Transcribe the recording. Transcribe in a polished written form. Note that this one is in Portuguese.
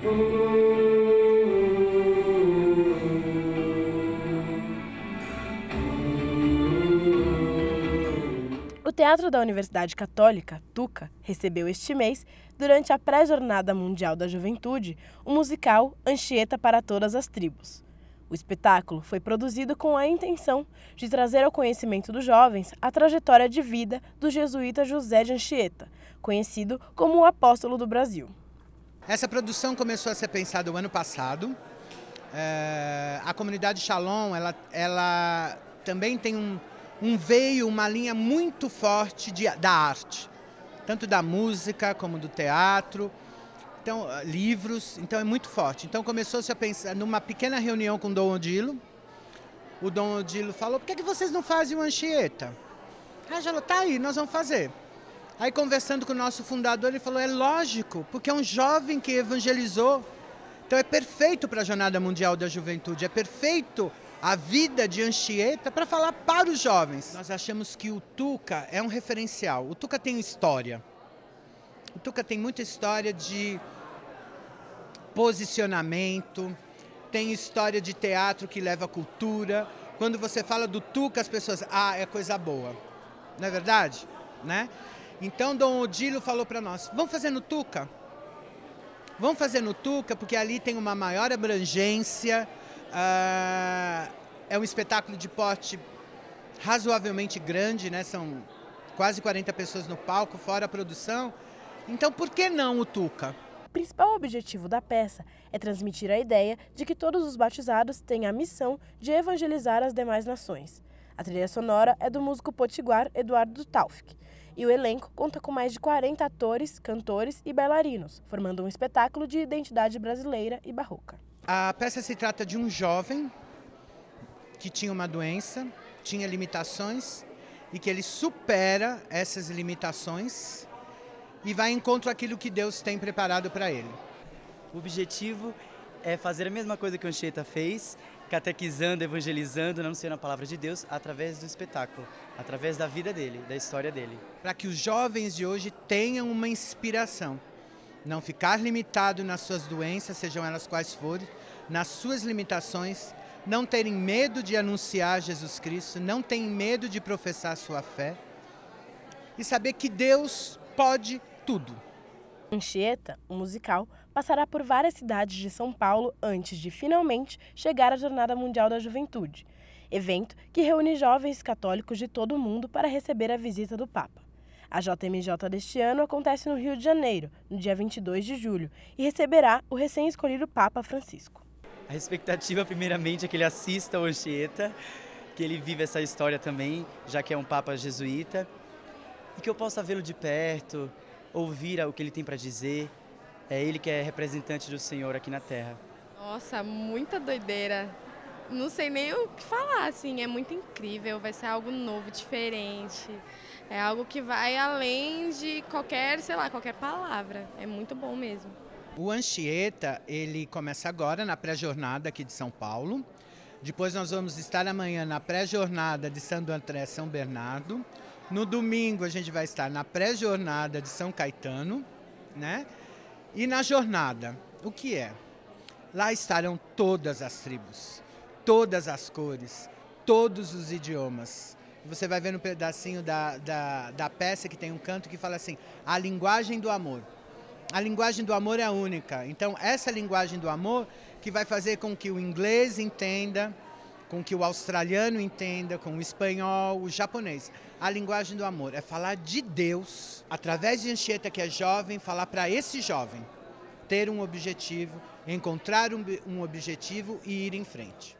O Teatro da Universidade Católica, TUCA, recebeu este mês, durante a pré-Jornada Mundial da Juventude, o musical Anchieta para Todas as Tribos. O espetáculo foi produzido com a intenção de trazer ao conhecimento dos jovens a trajetória de vida do jesuíta José de Anchieta, conhecido como o Apóstolo do Brasil. Essa produção começou a ser pensada o ano passado. A comunidade Shalom, ela também tem uma linha muito forte da arte, tanto da música como do teatro, então, livros, então é muito forte. Então começou-se a pensar, numa pequena reunião com o Dom Odilo, o Dom Odilo falou: por que vocês não fazem uma Anchieta? A gente falou: tá aí, nós vamos fazer. Aí conversando com o nosso fundador, ele falou: é lógico, porque é um jovem que evangelizou, então é perfeito para a Jornada Mundial da Juventude, é perfeito a vida de Anchieta para falar para os jovens. Nós achamos que o TUCA é um referencial. O TUCA tem história. O TUCA tem muita história de posicionamento, tem história de teatro que leva a cultura. Quando você fala do TUCA, as pessoas, é coisa boa. Não é verdade? Né? Então, Dom Odilo falou para nós: vamos fazer no TUCA? Vamos fazer no TUCA, porque ali tem uma maior abrangência. É um espetáculo de porte razoavelmente grande, né? São quase 40 pessoas no palco, fora a produção. Então, por que não o TUCA? O principal objetivo da peça é transmitir a ideia de que todos os batizados têm a missão de evangelizar as demais nações. A trilha sonora é do músico potiguar Eduardo Taufik, e o elenco conta com mais de 40 atores, cantores e bailarinos, formando um espetáculo de identidade brasileira e barroca. A peça se trata de um jovem que tinha uma doença, tinha limitações, e que ele supera essas limitações e vai em encontro àquilo que Deus tem preparado para ele. O objetivo é fazer a mesma coisa que o Anchieta fez, catequizando, evangelizando, anunciando a palavra de Deus através do espetáculo, através da vida dele, da história dele. Para que os jovens de hoje tenham uma inspiração. Não ficar limitado nas suas doenças, sejam elas quais forem, nas suas limitações, não terem medo de anunciar Jesus Cristo, não terem medo de professar sua fé e saber que Deus pode tudo. Anchieta, o musical, passará por várias cidades de São Paulo antes de finalmente chegar à Jornada Mundial da Juventude, evento que reúne jovens católicos de todo o mundo para receber a visita do Papa. A JMJ deste ano acontece no Rio de Janeiro, no dia 22 de julho, e receberá o recém-escolhido Papa Francisco. A expectativa, primeiramente, é que ele assista ao Anchieta, que ele vive essa história também, já que é um Papa jesuíta, e que eu possa vê-lo de perto, ouvir o que ele tem para dizer. É ele que é representante do Senhor aqui na Terra. Nossa, muita doideira. Não sei nem o que falar, assim, é muito incrível, vai ser algo novo, diferente. É algo que vai além de qualquer palavra. É muito bom mesmo. O Anchieta, ele começa agora na pré-jornada aqui de São Paulo. Depois nós vamos estar amanhã na pré-jornada de Santo André, São Bernardo. No domingo a gente vai estar na pré-jornada de São Caetano, né? E na jornada, o que é? Lá estarão todas as tribos, todas as cores, todos os idiomas. Você vai ver no pedacinho da peça que tem um canto que fala assim: a linguagem do amor. A linguagem do amor é a única. Então, essa linguagem do amor que vai fazer com que o inglês entenda, com que o australiano entenda, com o espanhol, o japonês. A linguagem do amor é falar de Deus, através de Anchieta, que é jovem, falar para esse jovem ter um objetivo, encontrar um objetivo e ir em frente.